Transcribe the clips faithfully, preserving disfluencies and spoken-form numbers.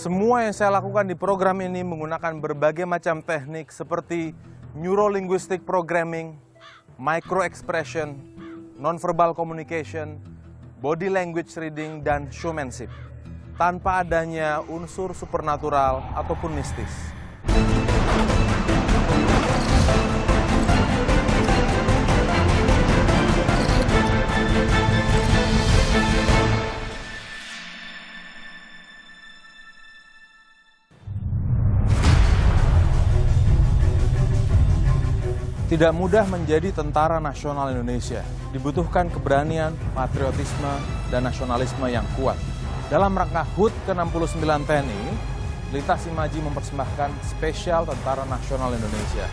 Semua yang saya lakukan di program ini menggunakan berbagai macam teknik seperti Neuro-linguistic programming, micro-expression, non-verbal communication, body language reading, dan showmanship, tanpa adanya unsur supernatural ataupun mistis. Tidak mudah menjadi tentara nasional Indonesia. Dibutuhkan keberanian, patriotisme, dan nasionalisme yang kuat. Dalam rangka H U T ke enam puluh sembilan T N I, Lintas Imaji mempersembahkan spesial Tentara Nasional Indonesia.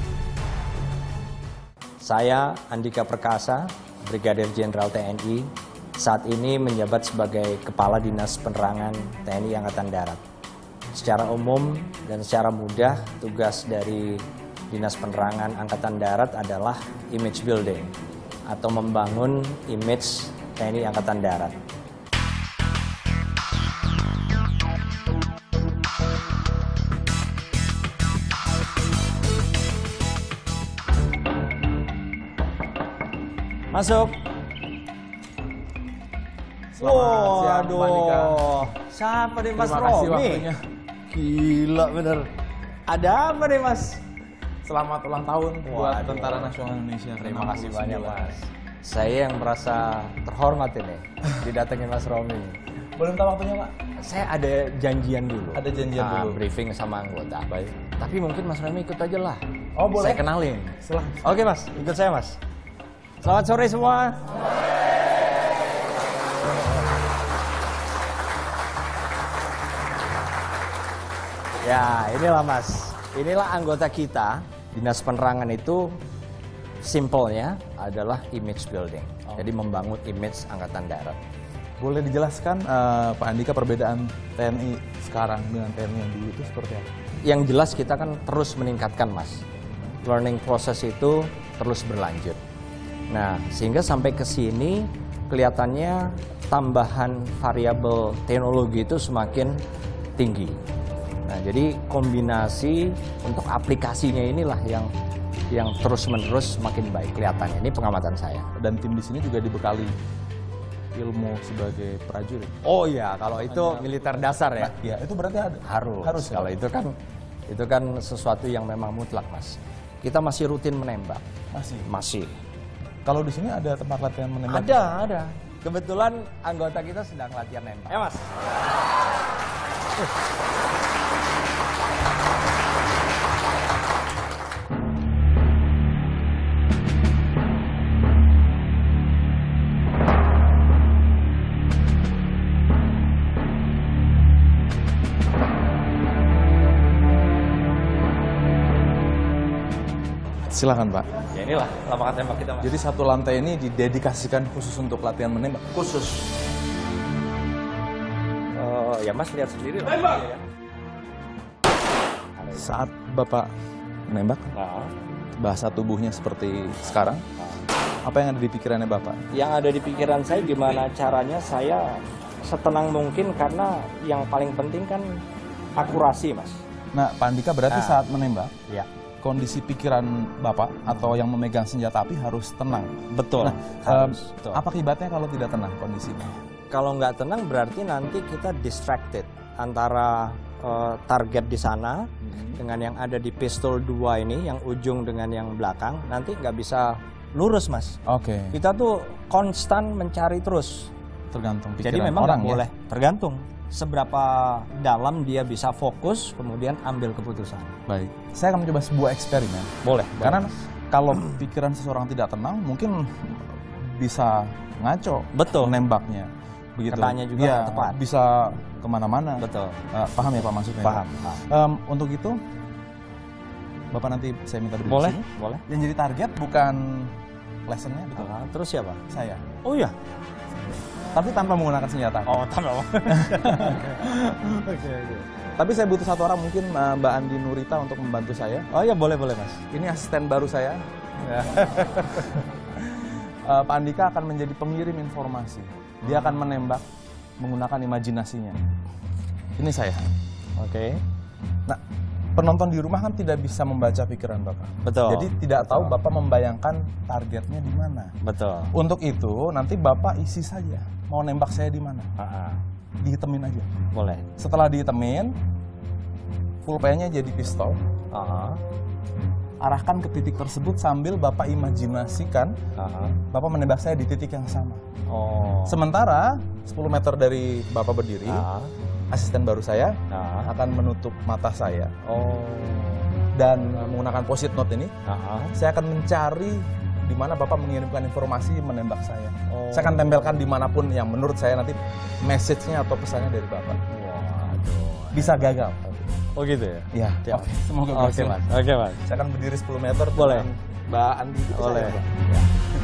Saya Andika Perkasa, Brigadir Jenderal T N I, saat ini menjabat sebagai Kepala Dinas Penerangan T N I Angkatan Darat. Secara umum dan secara mudah, tugas dari Dinas Penerangan Angkatan Darat adalah image building atau membangun image T N I Angkatan Darat. Masuk. Selamat siang, Mbak Andika. Siapa nih Mas Terima kasih Romi? waktunya. Gila bener. Ada apa nih Mas? Selamat ulang tahun buat Waduh. Tentara Nasional Indonesia. Terima kasih banyak Mas. Saya yang merasa terhormat ini didatengin Mas Romi. Boleh minta waktunya, Pak? Saya ada janjian dulu. Ada janjian Nah, dulu. briefing sama anggota. Baik. Tapi mungkin Mas Romi ikut aja lah. Oh, boleh. Saya kenalin. Silahkan. Oke Mas, ikut saya Mas. Selamat sore semua. Ya, inilah Mas. Inilah anggota kita. Dinas Penerangan itu simpelnya adalah image building. Oh. Jadi membangun image Angkatan Darat. Boleh dijelaskan, eh, Pak Andika, perbedaan T N I sekarang dengan T N I yang dulu itu seperti apa? Yang jelas kita kan terus meningkatkan Mas. Learning proses itu terus berlanjut. Nah, sehingga sampai ke sini kelihatannya tambahan variabel teknologi itu semakin tinggi. Nah, jadi kombinasi untuk aplikasinya inilah yang yang terus-menerus semakin baik kelihatannya. Ini pengamatan saya. Dan tim di sini juga dibekali ilmu sebagai prajurit. Oh iya, kalau itu militer dasar ya. Ya, itu berarti ada. Harus. Harus, Kalau ya? itu kan itu kan sesuatu yang memang mutlak, Mas. Kita masih rutin menembak. Masih. Masih. Kalau di sini ada tempat latihan menembak? Ada, ada. Kebetulan anggota kita sedang latihan nembak. Ya, Mas. Silakan, Pak. Ya inilah lapangan tembak kita, Mas. Jadi satu lantai ini didedikasikan khusus untuk latihan menembak? Khusus. Oh, ya Mas lihat sendiri lah. Tembak! Ya. Saat Bapak menembak, Nah, bahasa tubuhnya seperti sekarang, apa yang ada di pikirannya Bapak? yang ada di pikiran saya gimana caranya saya setenang mungkin karena yang paling penting kan akurasi, Mas. Nah, Pak Andika berarti Nah. saat menembak, Ya, kondisi pikiran Bapak atau yang memegang senjata api harus tenang. betul. Nah, Harus, em, betul. apa akibatnya kalau tidak tenang kondisinya? Kalau nggak tenang berarti nanti kita distracted antara eh, target di sana dengan yang ada di pistol dua ini, yang ujung dengan yang belakang, nanti nggak bisa lurus, Mas. Oke, Kita tuh konstan mencari terus. tergantung pikiran Jadi memang orang nggak ya. boleh, tergantung seberapa dalam dia bisa fokus, kemudian ambil keputusan. Baik, saya akan mencoba sebuah eksperimen. Boleh, Karena kalau pikiran seseorang tidak tenang, mungkin bisa ngaco Betul. menembaknya. Begitu. Kenanya juga Iya, nggak tepat. bisa kemana-mana. Betul. Eh, paham ya Pak maksudnya? Paham, paham. Em, untuk itu, Bapak nanti saya minta berdiri Boleh, di sini. boleh. Yang jadi target bukan lessonnya, betul? Ah, terus siapa? Saya. Oh iya. Tapi tanpa menggunakan senjata. Oh, tahu. Oke, oke. Tapi saya butuh satu orang, mungkin eh, Mbak Andi Nurita untuk membantu saya. Oh iya, boleh, boleh, Mas. Ini asisten baru saya. Eh, Pak Andika akan menjadi pengirim informasi. Dia akan menembak menggunakan imajinasinya. ini saya. Oke. Nah, penonton di rumah kan tidak bisa membaca pikiran Bapak. Betul. Jadi tidak Betul. tahu Bapak membayangkan targetnya di mana. Betul. Untuk itu nanti Bapak isi saja mau nembak saya di mana. Ah, ah. Dihitemin aja. Boleh. Setelah dihitemin, full P-nya jadi pistol. Ah, ah. Arahkan ke titik tersebut sambil Bapak imajinasikan Ah, ah. Bapak menembak saya di titik yang sama. Oh. Sementara sepuluh meter dari Bapak berdiri, Ah, asisten baru saya ah. akan menutup mata saya Oh. dan menggunakan post-it note ini, Ah, ah. saya akan mencari di mana Bapak mengirimkan informasi menembak saya. Oh. Saya akan tempelkan dimanapun yang menurut saya nanti message-nya atau pesannya dari Bapak. Waduh. Bisa gagal. Oh gitu ya? Ya, Siap. oke. Semoga Oke berhasil. mas. Oke mas. Saya akan berdiri sepuluh meter Boleh. dengan Mbak Andi. Itu Boleh. saya, Pak. Ya.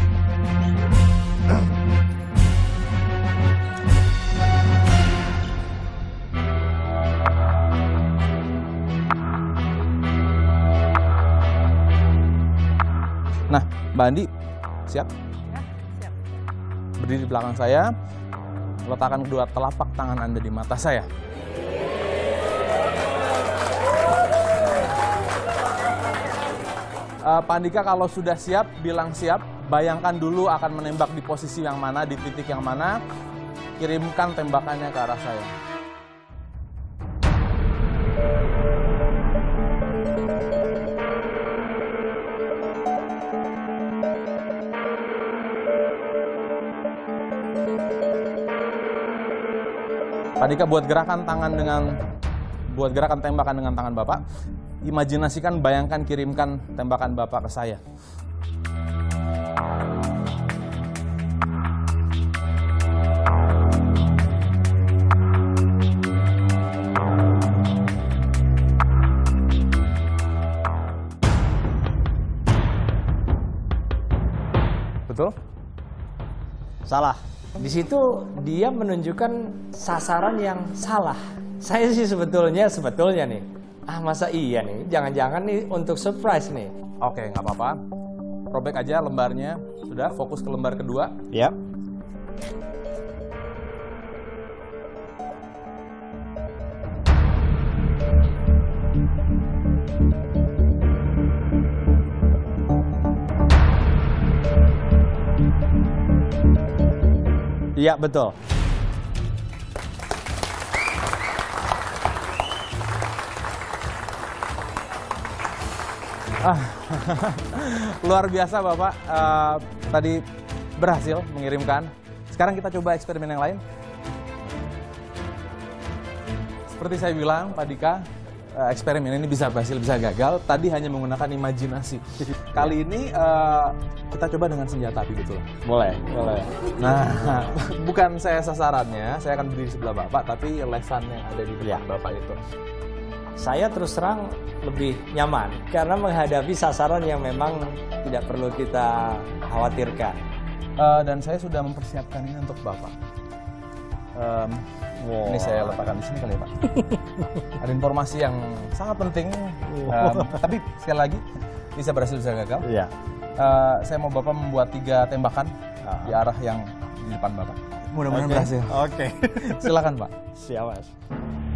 Nah, Mbak Andi, siap? Ya, siap. Berdiri di belakang saya, letakkan kedua telapak tangan Anda di mata saya. Uh, Pak Andika kalau sudah siap, bilang siap. Bayangkan dulu akan menembak di posisi yang mana, di titik yang mana. Kirimkan tembakannya ke arah saya. Pak Andika buat gerakan tangan dengan, buat gerakan tembakan dengan tangan Bapak. Imajinasikan, bayangkan, kirimkan tembakan Bapak ke saya. Betul? Salah. Di situ dia menunjukkan sasaran yang salah. Saya sih sebetulnya sebetulnya nih. Ah masa iya nih? Jangan-jangan nih untuk surprise nih. Oke, nggak apa-apa. Robek aja lembarnya. Sudah, fokus ke lembar kedua. Yap. Iya, betul. Ah, luar biasa Bapak. Uh, tadi berhasil mengirimkan. Sekarang kita coba eksperimen yang lain. Seperti saya bilang, Pak Dika, uh, eksperimen ini bisa berhasil, bisa gagal. Tadi hanya menggunakan imajinasi. Kali ini uh, kita coba dengan senjata api betul. Boleh, boleh. Nah, bukan saya sasarannya, saya akan berdiri di sebelah Bapak, tapi lesan yang ada di depan Ya. Bapak itu. Saya terus terang lebih nyaman karena menghadapi sasaran yang memang tidak perlu kita khawatirkan. Uh, dan saya sudah mempersiapkan ini untuk Bapak. Um, Wow. Ini saya letakkan di sini kali ya Pak. Ada informasi yang sangat penting, um, tapi sekali lagi bisa berhasil bisa gagal. Iya. Uh, saya mau Bapak membuat tiga tembakan Ah. di arah yang di depan Bapak. Mudah-mudahan Oke. berhasil. Oke. Silakan Pak. Siap mas.